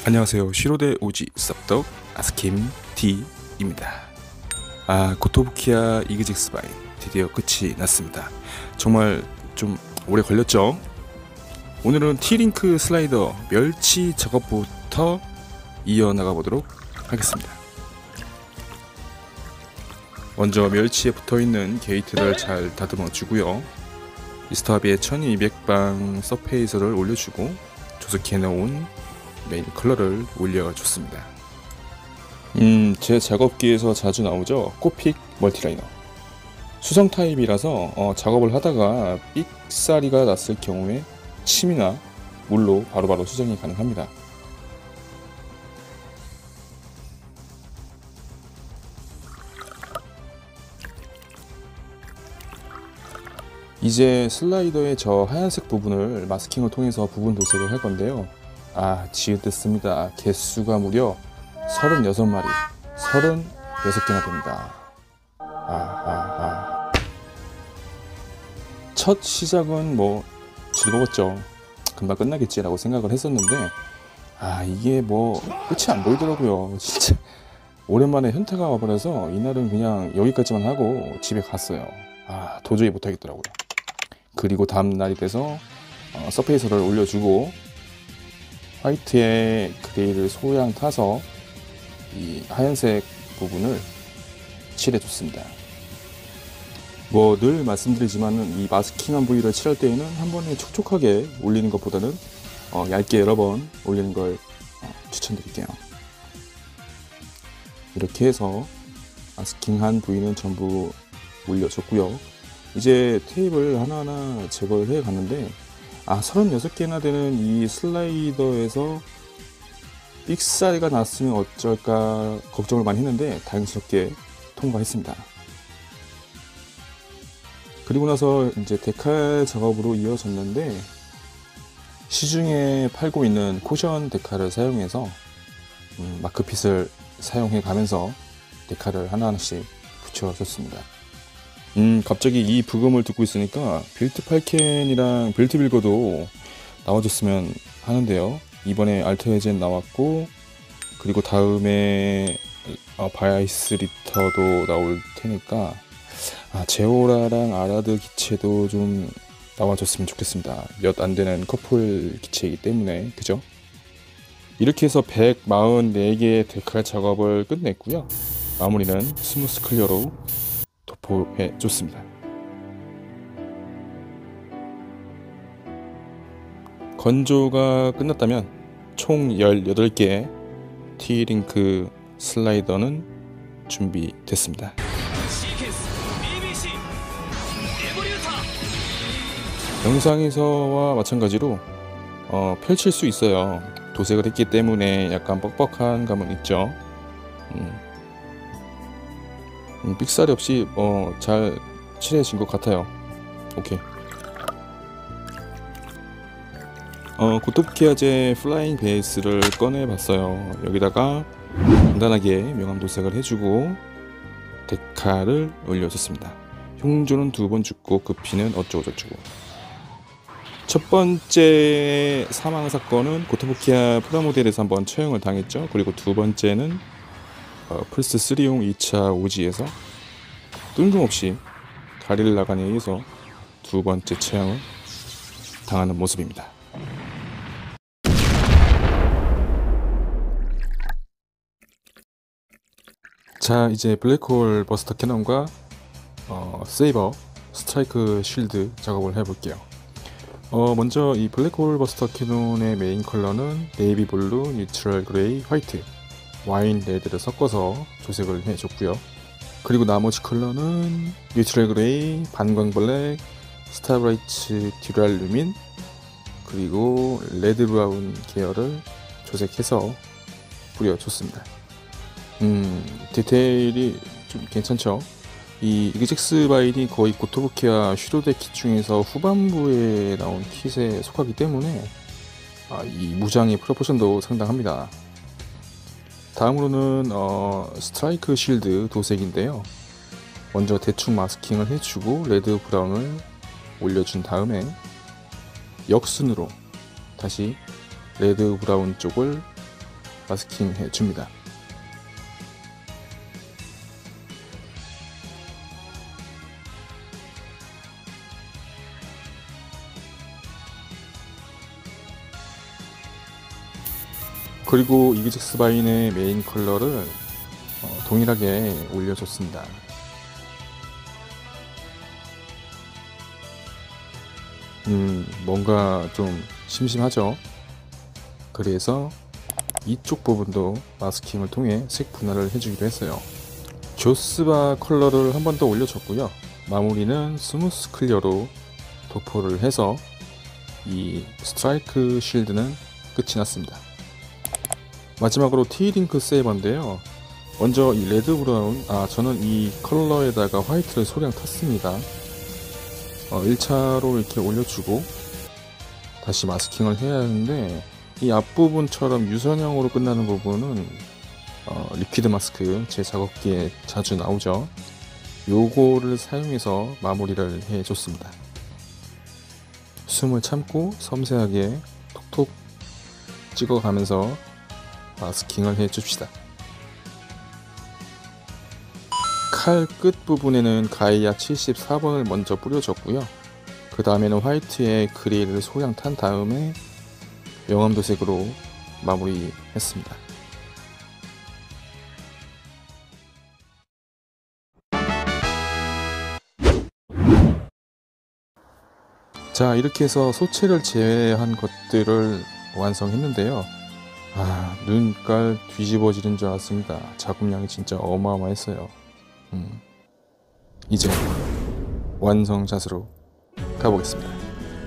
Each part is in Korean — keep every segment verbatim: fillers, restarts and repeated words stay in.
안녕하세요. 시로데 오지 쌉덕 아스킴 D입니다. 아, 고토부키야 이그젝스 바이 드디어 끝이 났습니다. 정말 좀 오래 걸렸죠? 오늘은 T링크 슬라이더 멸치 작업부터 이어나가 보도록 하겠습니다. 먼저 멸치에 붙어있는 게이트를 잘 다듬어 주고요. 미스터합의 천이백 방 서페이서를 올려주고 조석해 놓은 메인 컬러를 올려줬습니다. 음, 제 작업기에서 자주 나오죠. 코픽 멀티라이너. 수성 타입이라서 어, 작업을 하다가 삑사리가 났을 경우에 침이나 물로 바로바로 수정이 가능합니다. 이제 슬라이더의 저 하얀색 부분을 마스킹을 통해서 부분 도색을 할 건데요. 아, 지읒됐습니다. 개수가 무려 서른여섯 마리, 서른여섯 개나 됩니다. 아, 아, 아. 첫 시작은 뭐 즐거웠죠. 금방 끝나겠지라고 생각을 했었는데, 아, 이게 뭐 끝이 안 보이더라고요. 진짜 오랜만에 현타가 와버려서 이날은 그냥 여기까지만 하고 집에 갔어요. 아, 도저히 못하겠더라고요. 그리고 다음 날이 돼서 어, 서페이서를 올려주고 화이트에 그레이를 소량 타서 이 하얀색 부분을 칠해줬습니다. 뭐 늘 말씀드리지만은 이 마스킹한 부위를 칠할 때에는 한 번에 촉촉하게 올리는 것보다는 어, 얇게 여러 번 올리는 걸 어, 추천드릴게요. 이렇게 해서 마스킹한 부위는 전부 올려줬고요. 이제 테이프를 하나하나 제거를 해 갔는데, 아, 서른여섯 개나 되는 이 슬라이더에서 삑사리가 났으면 어쩔까 걱정을 많이 했는데 다행스럽게 통과했습니다. 그리고 나서 이제 데칼 작업으로 이어졌는데, 시중에 팔고 있는 쿠션 데칼을 사용해서 음, 마크핏을 사용해 가면서 데칼을 하나하나씩 붙여줬습니다. 음, 갑자기 이 부금을 듣고 있으니까 빌트 팔캔이랑 빌트 빌거도 나와줬으면 하는데요. 이번에 알트웨젠 나왔고, 그리고 다음에 어, 바이스 리터도 나올 테니까 아, 제오라랑 아라드 기체도 좀 나와줬으면 좋겠습니다. 몇 안 되는 커플 기체이기 때문에, 그죠? 이렇게 해서 백사십사 개의 데칼 작업을 끝냈고요. 마무리는 스무스 클리어로 도포해 줬습니다. 건조가 끝났다면 총 열여덟 개의 T링크 슬라이더는 준비됐습니다. 영상에서와 마찬가지로 어, 펼칠 수 있어요. 도색을 했기 때문에 약간 뻑뻑한 감은 있죠. 음. 음, 삑사리 없이 어, 잘 칠해진 것 같아요. 오케이. 어, 고토부키아제 플라잉 베이스를 꺼내봤어요. 여기다가 간단하게 명암 도색을 해주고 데칼을 올려줬습니다. 흉조는 두 번 죽고 급히는 어쩌고저쩌고. 첫 번째 사망 사건은 고토부키아 프라모델에서 한번 처형을 당했죠. 그리고 두 번째는 어, 플스 쓰리용 이 차 오지에서 뜬금없이 다리를 나간에 의해서 두 번째 처형을 당하는 모습입니다. 자, 이제 블랙홀 버스터 캐논과 어, 세이버 스트라이크 쉴드 작업을 해볼게요. 어, 먼저 이 블랙홀 버스터 캐논의 메인 컬러는 네이비 블루, 뉴트럴 그레이, 화이트, 와인 레드를 섞어서 조색을 해줬고요. 그리고 나머지 컬러는 뉴트럴 그레이, 반광 블랙, 스타브라이트 듀랄 루민, 그리고 레드 브라운 계열을 조색해서 뿌려줬습니다. 음, 디테일이 좀 괜찮죠? 이 이그젝스 바일이 거의 고토부키아 슈로데 킷 중에서 후반부에 나온 킷에 속하기 때문에 아, 이 무장의 프로포션도 상당합니다. 다음으로는 어, 스트라이크 쉴드 도색인데요. 먼저 대충 마스킹을 해주고 레드 브라운을 올려준 다음에 역순으로 다시 레드 브라운 쪽을 마스킹 해줍니다. 그리고 이그젝스 바인의 메인 컬러를 어, 동일하게 올려줬습니다. 음, 뭔가 좀 심심하죠? 그래서 이쪽 부분도 마스킹을 통해 색 분할을 해주기로 했어요. 조스바 컬러를 한 번 더 올려줬고요. 마무리는 스무스 클리어로 도포를 해서 이 스트라이크 쉴드는 끝이 났습니다. 마지막으로 T-링크 세이버인데요. 먼저 이 레드 브라운, 아 저는 이 컬러에다가 화이트를 소량 탔습니다. 어, 일 차로 이렇게 올려주고 다시 마스킹을 해야 하는데, 이 앞부분처럼 유선형으로 끝나는 부분은 어, 리퀴드 마스크 제 작업기에 자주 나오죠. 요거를 사용해서 마무리를 해줬습니다. 숨을 참고 섬세하게 톡톡 찍어가면서 마스킹을 해줍시다. 칼 끝 부분에는 가이아 칠십사 번을 먼저 뿌려줬고요. 그 다음에는 화이트에 그레이를 소량 탄 다음에 명암도색으로 마무리했습니다. 자, 이렇게 해서 소체를 제외한 것들을 완성했는데요. 아, 눈깔 뒤집어지는 줄 알았습니다. 작업량이 진짜 어마어마했어요. 음, 이제 완성샷으로 가보겠습니다.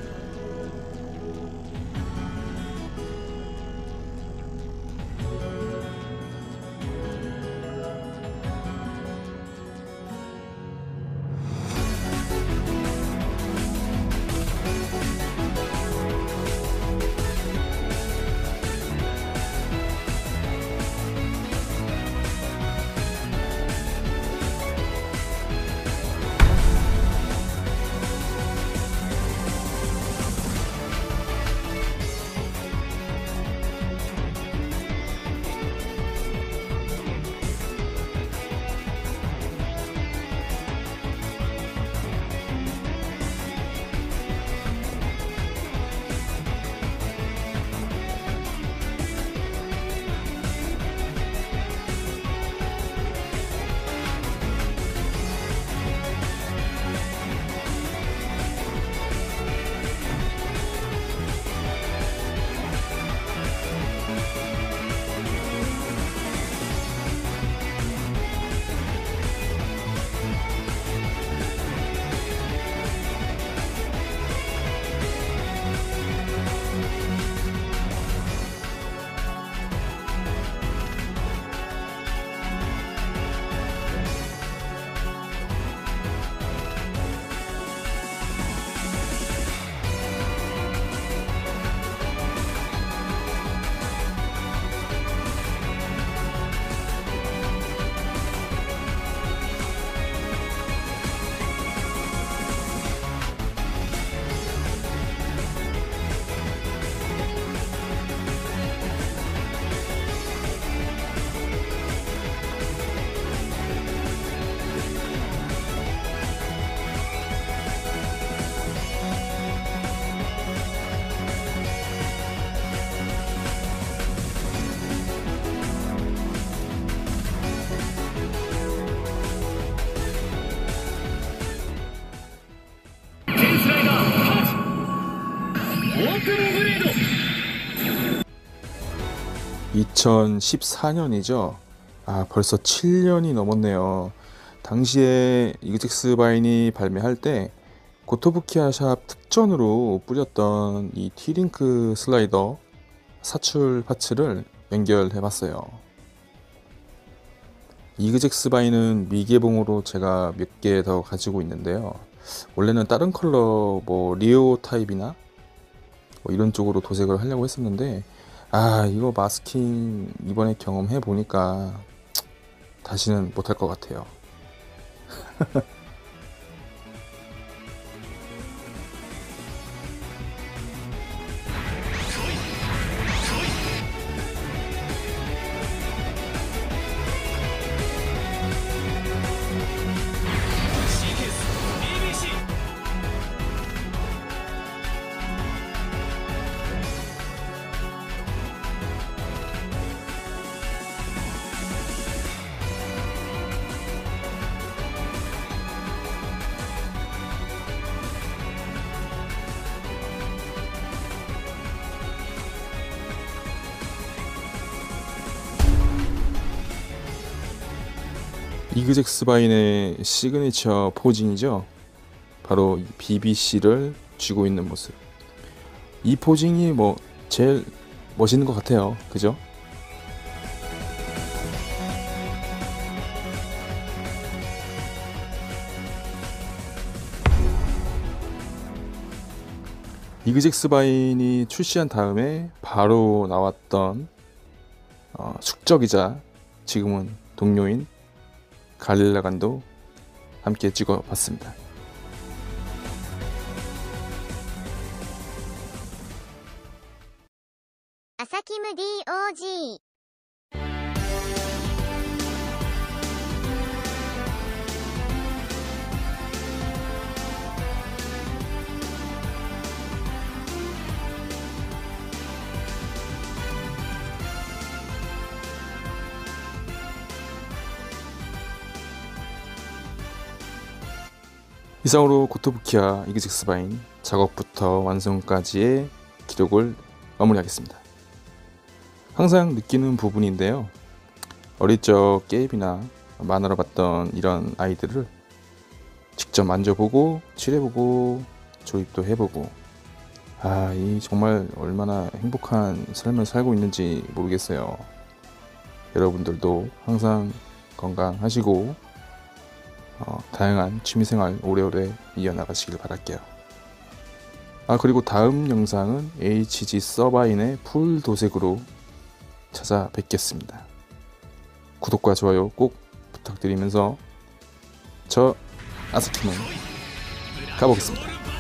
이천십사 년이죠. 아, 벌써 칠 년이 넘었네요. 당시에 이그젝스 바인이 발매할 때 고토부키아 샵 특전으로 뿌렸던 이 T-링크 슬라이더 사출 파츠를 연결해 봤어요. 이그젝스 바인은 미개봉으로 제가 몇 개 더 가지고 있는데요. 원래는 다른 컬러 뭐 리오 타입이나 뭐 이런 쪽으로 도색을 하려고 했었는데, 아 이거 마스킹 이번에 경험해 보니까 다시는 못할 것 같아요. 이그젝스바인의 시그니처 포징이죠. 바로 이 비비씨를 쥐고 있는 모습. 이 포징이 뭐 제일 멋있는 것 같아요. 그죠? 이그젝스바인이 출시한 다음에 바로 나왔던 어, 숙적이자 지금은 동료인 갈릴라간도 함께 찍어봤습니다. 아사키무 디오지 이상으로 고토부키와 이그젝스바인 작업부터 완성까지의 기록을 마무리하겠습니다. 항상 느끼는 부분인데요. 어릴 적 게임이나 만화로 봤던 이런 아이들을 직접 만져보고 칠해보고 조립도 해보고, 아, 이 정말 얼마나 행복한 삶을 살고 있는지 모르겠어요. 여러분들도 항상 건강하시고 어, 다양한 취미생활 오래오래 이어나가시길 바랄게요. 아, 그리고 다음 영상은 에이치지 서바인의 풀 도색으로 찾아뵙겠습니다. 구독과 좋아요 꼭 부탁드리면서 저 아사키는 가보겠습니다.